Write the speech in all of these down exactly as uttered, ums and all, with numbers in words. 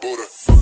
Buddha.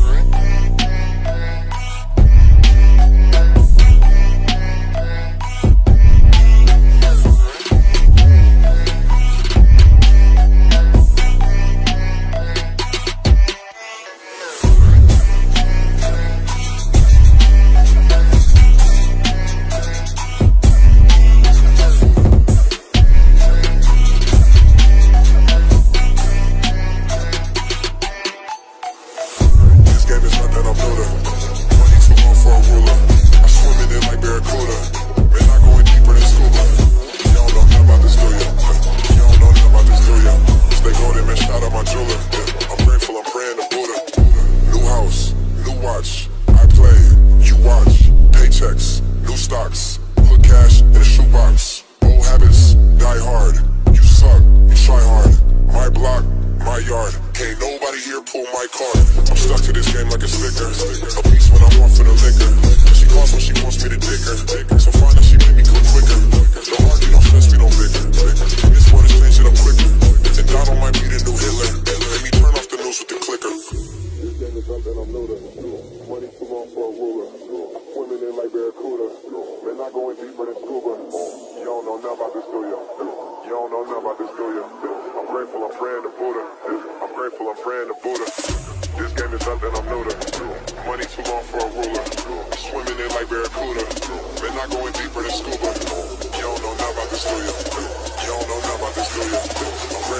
I'm stuck to this game like a sticker. A beast when I'm off for the liquor. She calls when she wants me to dick her. So fine that she make me cook quicker. Don't argue, don't stress me, don't bicker. This one is changing up quicker. And Donald might be the new Hitler. Let me turn off the news with the clicker. This game is something I'm new to. Money too long for a ruler. Swimming in like Barracuda. Man, not going deeper than scuba. You don't know nothing about this, do you? You don't know nothing about this, do you? I'm grateful, I'm praying to Buddha. I'm grateful, I'm praying to Buddha. This game is something I'm new to. Money too long for a ruler. Swimming in like Barracuda. Man, not going deeper than scuba. You don't know nothing about this, do you? You don't know nothing about this, do you? I'm